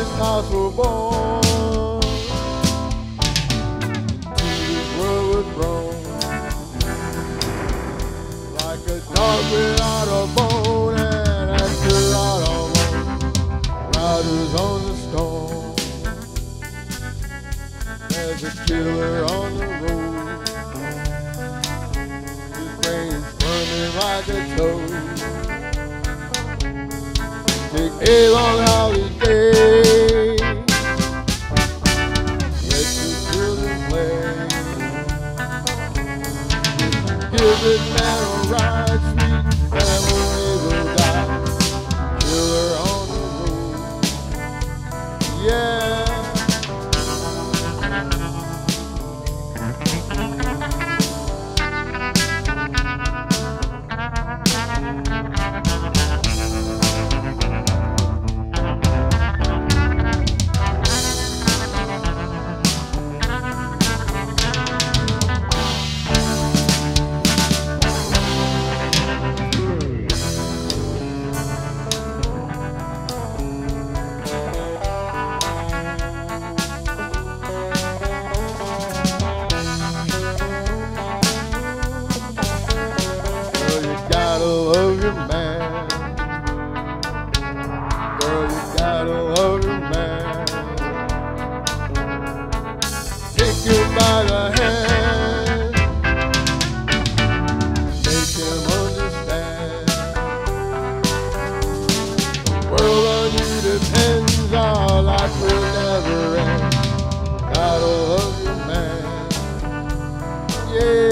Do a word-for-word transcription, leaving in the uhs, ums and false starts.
this house was born. To this world was thrown like a dog without a bone, and after out of home, riders on the storm. There's a killer on the road, his brain's squirming like a toad. Take a long holiday, let the children play. Give this man a ride, sweet family will die. Killer on the road, yeah. Love your man, girl, you gotta love your man. Take him by the hand, make him understand. The world on you depends, our life will never end. Gotta love your man, yeah.